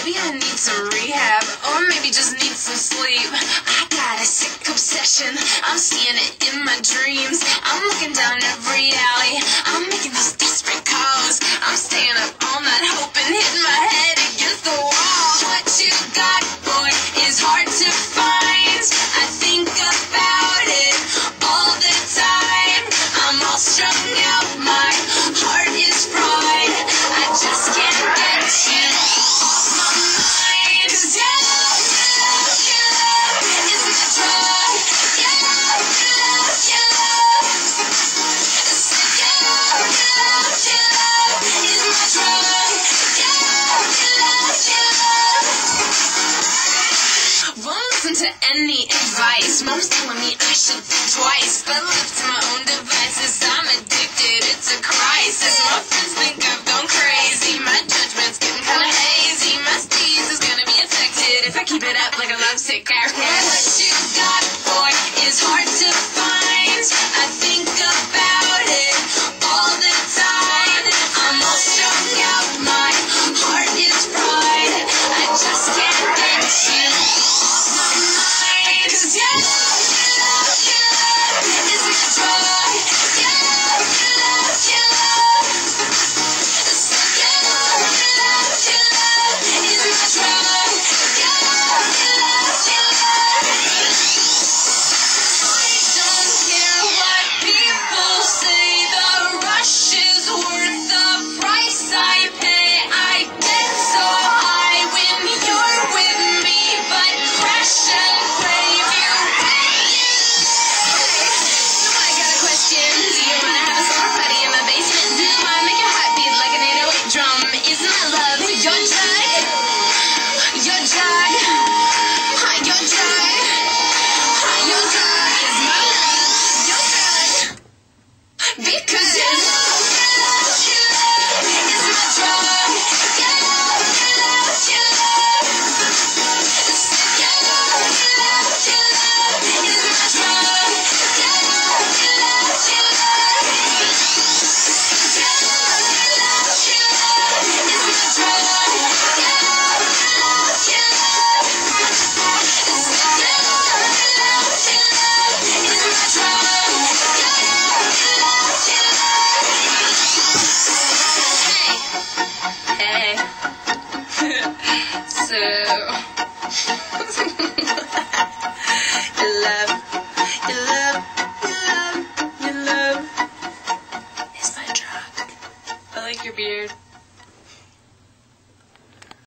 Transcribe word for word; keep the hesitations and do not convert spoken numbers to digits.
Maybe I need some rehab, or maybe just need some sleep. I got a sick obsession, I'm seeing it in my dreams. I'm looking down every alley, I'm making these desperate calls. I'm staying up all night hoping, hitting my head against the wall. What you got, boy, is hard to find. I think about it all the time. I'm all strung out, my heart is fried. I just can't get you off my mind. 'Cause your love, your love, your love is my drug. Your love, your love, your love. So your love, your love, your love is my drug. Your love, your love, your love. Won't listen to any advice. Mom's telling me I should think twice, but left to my own devices, I'm addicted. It's a crisis. My friends think I've gone crazy. My judgment's getting kinda hazy. My steez is gonna be affected if I keep it up like a lovesick car. What you got, boy, is hard to find. I think about it all the time. I'm all strung out, my heart is fried. I just can't get you off my mind. 'Cause your love, your love, your love is my drug. Your love, your love, your love. So your love, your love, your love is my drug. Your love, your love, your love. I don't care what people say, the rush is worth the price I pay. I get so high when you're with me, but crash and crave you when you lay. So I got a question, do you wanna have a summer party in my basement? Do I make your heart beat like an eight oh eight drum? Is my love your drug? Your drug? Your drug? Your drug is my love, your drug. Because your love, your love, your love is my drug. Your love, your love, your love. So your love, your love, your love is my drug. Your love, your love, your love. Your love, your love, your love is my drug. Your love, your love, your love. So your love, your love, your love is my drug. Your love, your love, your love. Hey. Hey. So your love, your love, your love, your love is my drug. I like your beard.